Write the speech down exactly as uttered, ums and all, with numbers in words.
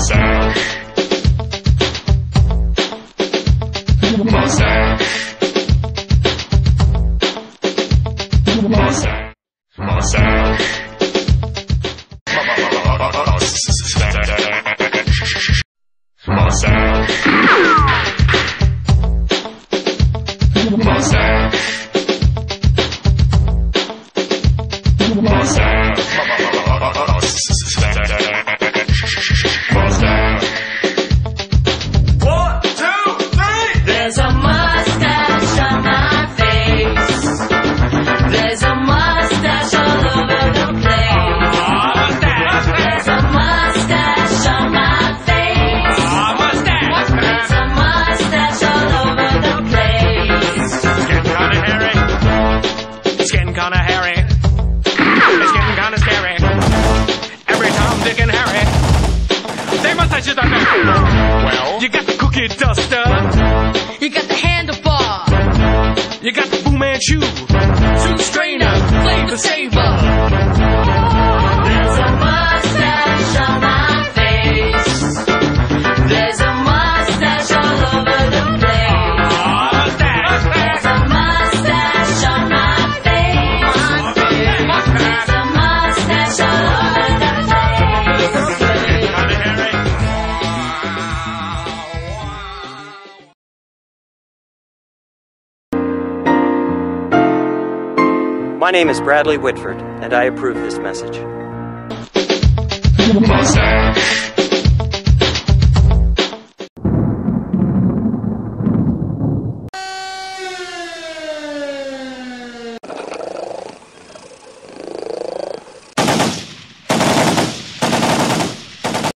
Moustache. Moustache. Moustache. Moustache. Moustache. Moustache. Kinda hairy. It's getting kinda scary. Every Tom, Dick, and Harry, they mustaches are there. Well, you got the cookie duster. You got the handlebar. You got the Fu Manchu. Two strainer, flavor saver. There's a mustache on my face. There's a mustache all over the place. Mustache. There's a mustache on my My name is Bradley Whitford, and I approve this message. Moustache.